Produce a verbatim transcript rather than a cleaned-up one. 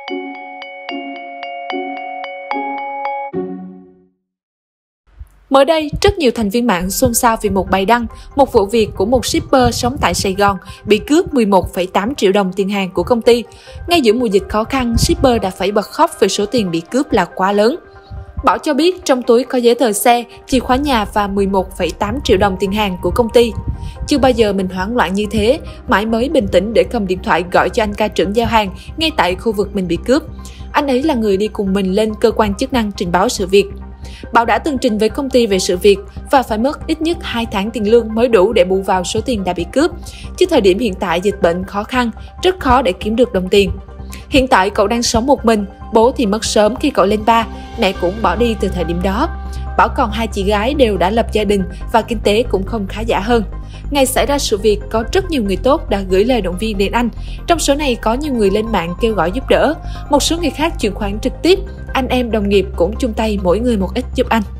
Mới đây, rất nhiều thành viên mạng xôn xao vì một bài đăng, một vụ việc của một shipper sống tại Sài Gòn bị cướp mười một phẩy tám triệu đồng tiền hàng của công ty. Ngay giữa mùa dịch khó khăn, shipper đã phải bật khóc vì số tiền bị cướp là quá lớn. Bảo cho biết trong túi có giấy tờ xe, chìa khóa nhà và mười một phẩy tám triệu đồng tiền hàng của công ty. Chưa bao giờ mình hoảng loạn như thế, mãi mới bình tĩnh để cầm điện thoại gọi cho anh ca trưởng giao hàng ngay tại khu vực mình bị cướp. Anh ấy là người đi cùng mình lên cơ quan chức năng trình báo sự việc. Bảo đã từng trình với công ty về sự việc và phải mất ít nhất hai tháng tiền lương mới đủ để bù vào số tiền đã bị cướp. Chứ thời điểm hiện tại dịch bệnh khó khăn, rất khó để kiếm được đồng tiền. Hiện tại cậu đang sống một mình, bố thì mất sớm khi cậu lên ba, mẹ cũng bỏ đi từ thời điểm đó. Bảo còn hai chị gái đều đã lập gia đình và kinh tế cũng không khá giả hơn. Ngày xảy ra sự việc, có rất nhiều người tốt đã gửi lời động viên đến anh. Trong số này có nhiều người lên mạng kêu gọi giúp đỡ. Một số người khác chuyển khoản trực tiếp. Anh em đồng nghiệp cũng chung tay mỗi người một ít giúp anh.